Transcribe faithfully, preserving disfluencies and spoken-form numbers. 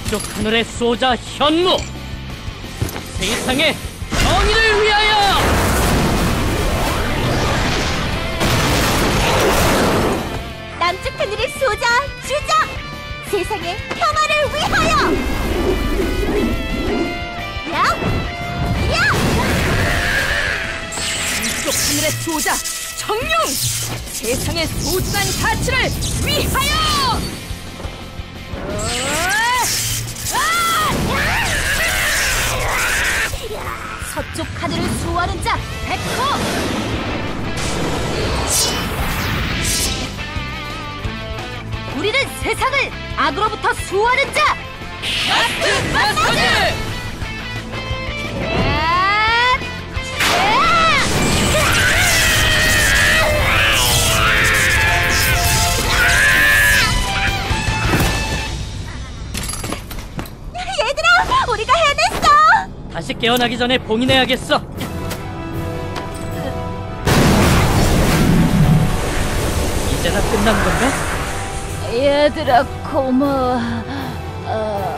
서쪽 하늘의 수호자 현무! 세상의 정의를 위하여! 남쪽 하늘의 수호자 주작! 세상의 평화를 위하여! 야! 야! 북쪽 하늘의 수호자 정룡! 세상의 소중한 가치를 위하여! 서쪽 하늘을 수호하는 자 백호! 우리는 세상을 악으로부터 수호하는 자 마스크 마스터즈! 얘들아! 우리가 해냈어! 다시 깨어나기 전에 봉인해야겠어. 이제 다 끝난 건가? 얘들아 고마워. 어...